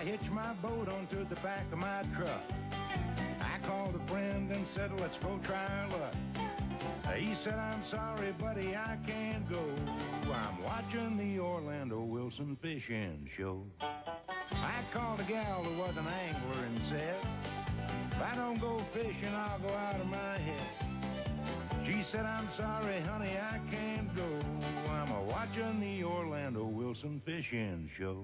hitched my boat onto the back of my truck. I called a friend and said, let's go try our luck. He said, I'm sorry, buddy, I can't go. I'm watching the Orlando Wilson fishing show. I called a gal who was an angler and said, if I don't go fishing, I'll go out of my head. She said, I'm sorry, honey, I can't go. I'm watching the Orlando Wilson fishing show.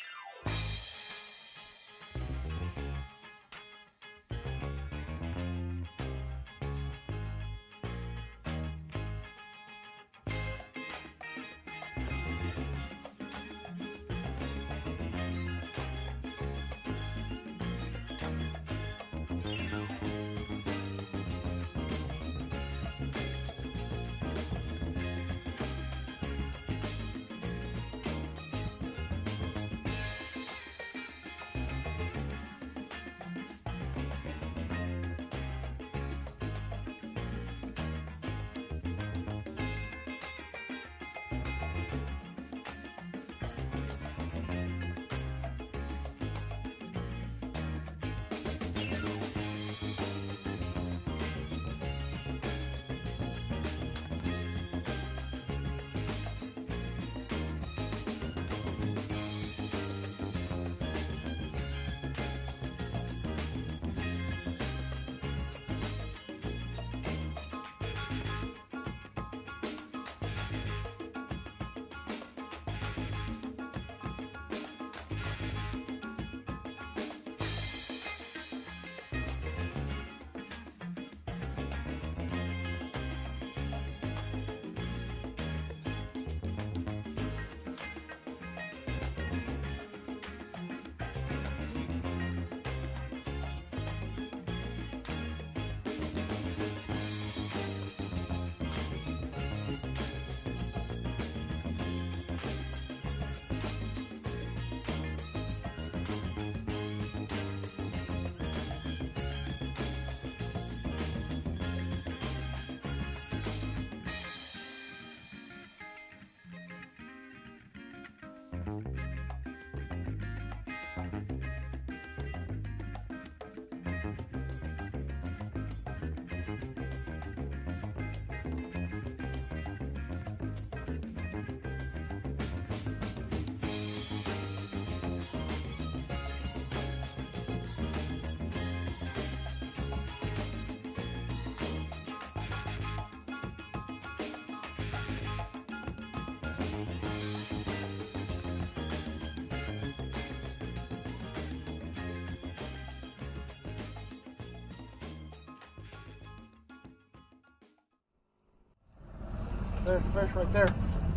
There's fish right there.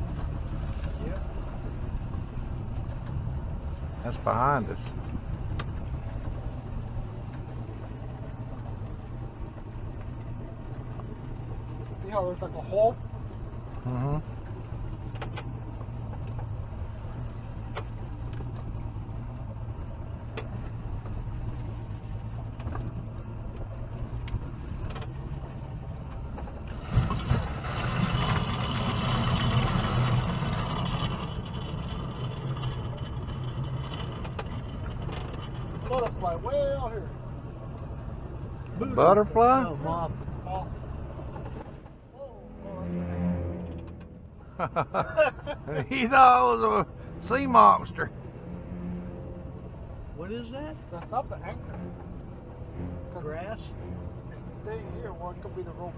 Yep. That's behind us. See how there's like a hole? Mm-hmm. Butterfly way out here. Butterfly? No, moth. He thought it was a sea monster. What is that? That's not the anchor. Grass? It's the thing here, or it could be the rope.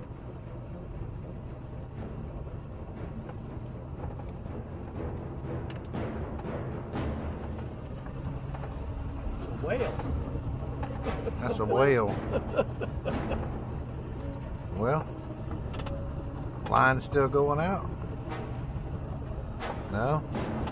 It's a whale. That's a whale. Well, line is still going out. No?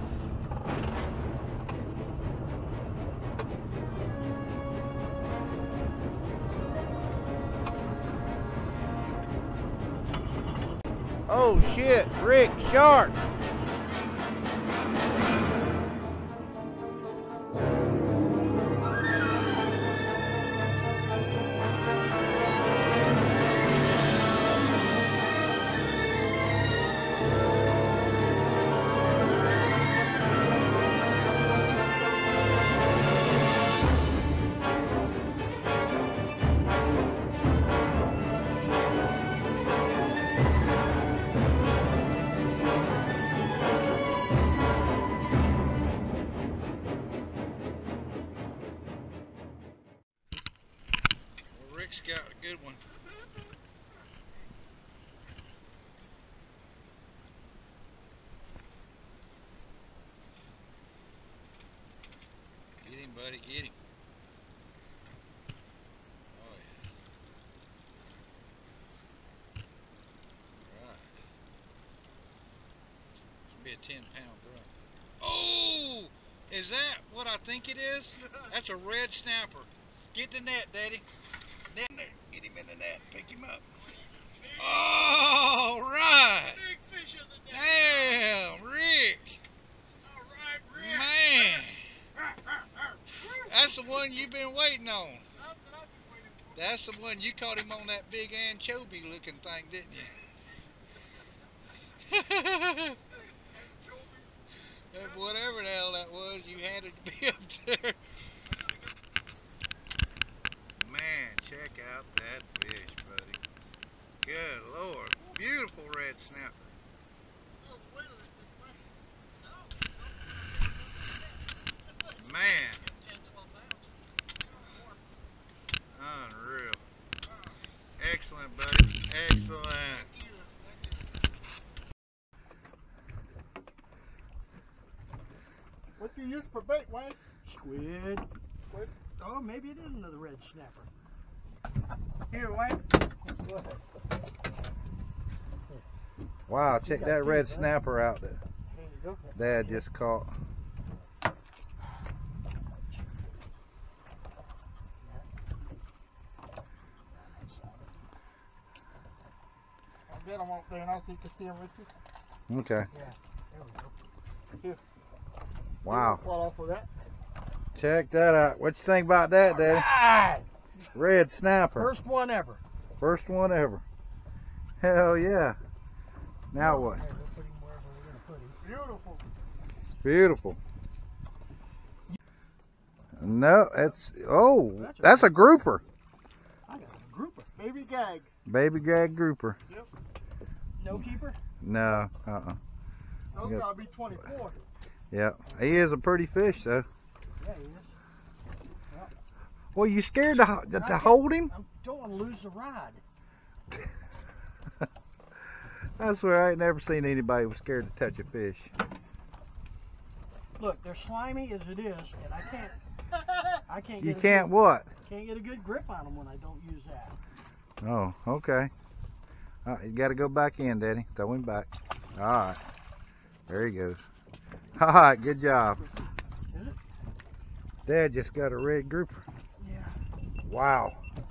Oh shit, Rick, shark! buddy. Get him. Oh, yeah. Right. Should be a 10-pound drum. Oh! Is that what I think it is? That's a red snapper. Get the net, Daddy. Net there. Get him in the net. Pick him up. All right. Big fish of the day. Damn, Rick. All right, Rick. Man. That's the one you've been waiting on. That's the one. You caught him on that big anchovy looking thing, didn't you? Whatever the hell that was, you had it to be up there. Man, check out that fish, buddy. Good Lord. Beautiful red snapper. Man. Unreal. Excellent, buddy. Excellent. What do you use for bait, Wayne? Squid. Squid? Oh, maybe it is another red snapper. Here, Wayne. Wow, check that red snapper out that There you go. Dad just caught. I'll get them up there now so you can see them with you. Okay. Yeah, there we go. Here. Wow. Fall off of that. Check that out. What you think about that, Daddy? Right. Red snapper. First one ever. First one ever. Hell yeah. Now what? Hey, we'll put him wherever we're going to put him. Beautiful. Beautiful. No, that's a grouper. I got a grouper. Baby gag. Baby gag grouper. Yep. No keeper? No, Those Yep. gotta be 24. Yeah, he is a pretty fish though. Yeah, he is. Well, you scared to hold him? I don't want to lose the rod. I swear I ain't never seen anybody was scared to touch a fish. Look, they're slimy as it is, and I can't You get can't what? can't get a good grip on them when I don't use that. Oh, okay. You got to go back in, Daddy. Throw him back. All right. There he goes. All right, good job. Is it? Dad just got a red grouper. Yeah. Wow.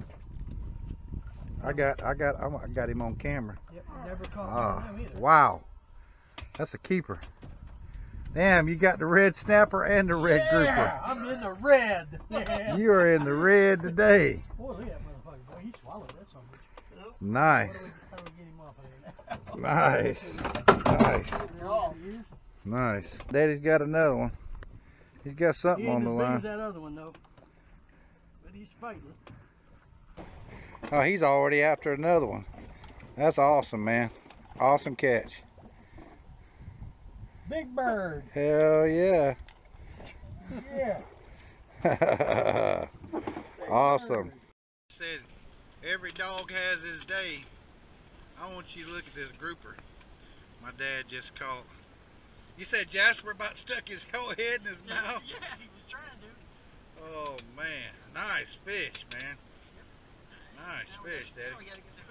I got him on camera. Yep, never caught Oh, one of them either. wow. That's a keeper. Damn, you got the red snapper and the red Yeah, grouper. I'm in the red. Yeah. You are in the red today. Boy, look at that motherfucker. Boy, he swallowed that son of a bitch. Nice. How do we get him off of there? Nice. Nice. Nice. Daddy's got another one. He's got He something ain't on the as big line. as that other one though. But he's fighting. Oh, he's already after another one. That's awesome, man. Awesome catch. Big bird. Hell yeah. Yeah. Awesome. Said every dog has his day. I want you to look at this grouper my dad just caught. You said Jasper about stuck his whole head in his mouth? Yeah, he was trying to. Oh man, nice fish, man. Nice fish, Daddy.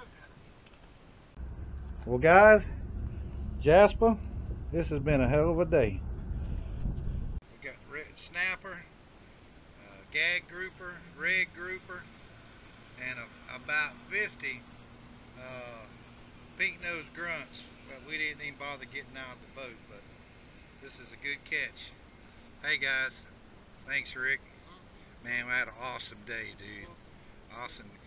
Well guys, Jasper, this has been a hell of a day. We got red snapper, gag grouper, red grouper, and about 50 pink-nosed grunts, but we didn't even bother getting out of the boat, but this is a good catch. Hey guys, thanks Rick. Man, we had an awesome day, dude. Awesome.